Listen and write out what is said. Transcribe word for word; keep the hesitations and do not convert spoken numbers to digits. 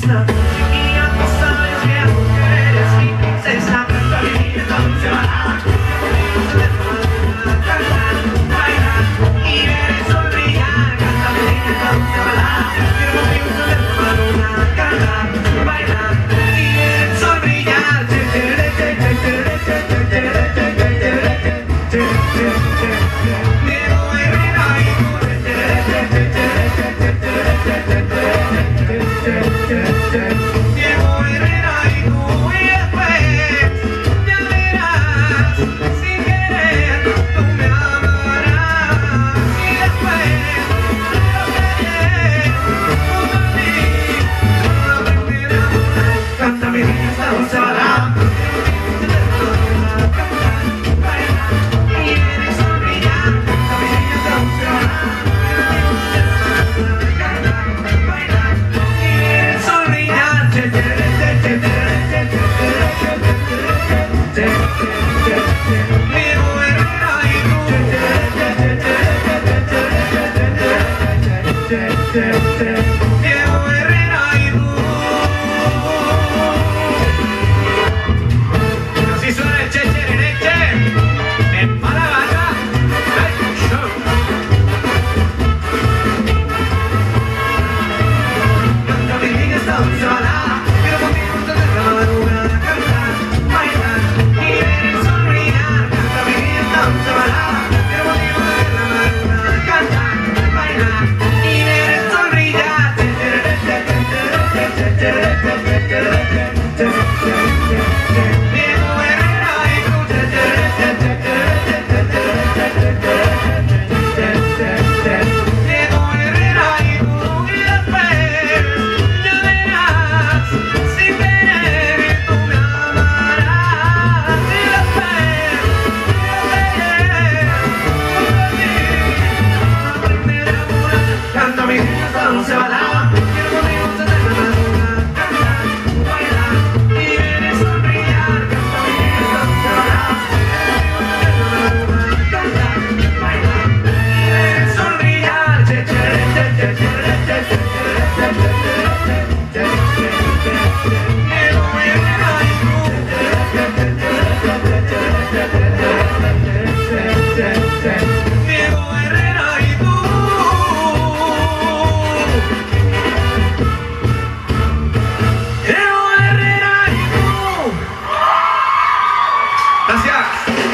fiesta. Chiquilla, tú sabes bien que eres mi princesa. Canta mi niña, entonces baila. Cantar, bailar y ver el sol brillar. Canta mi niña, entonces baila. Quiero contigo encender tu mano, cantar, bailar y ver el sol brillar. Diego Herrera y tú. Diego Herrera y tú, y después ya verás, sin querer tú me amarás, y después lo que junto a ti, no aprenderé a volar. Canta mi niña esta dulce balada, cantar, bailar y ver el sol brillar. Canta mi niña esta dulce balada, cantar, bailar y ver el sol brillar. Diego Herrera y tú. Diego Herrera y tú. Así suena el checherereche en Palagata Night Show. Canta mi niña esta dulce balada, quiero contigo encender la madrugada, cantar, bailar y ver el sol brillar. Canta mi niña esta dulce balada, quiero contigo encender la madrugada, cantar, bailar y ver el sol brillar. Diego Herrera y tú. Diego Herrera y tú, y después ya verás, sin querer que tú me amarás, y después yo veré junto a ti, aprenderé a volar. Canta mi niña esta dulce balada, quiero contigo encender la madrugada, cantar, bailar y ver el sol brillar. Canta mi niña esta dulce balada, cantar, bailar y ver el sol brillar. Diego Herrera y tú. Diego Herrera y tú. Diego Herrera y tú. Gracias.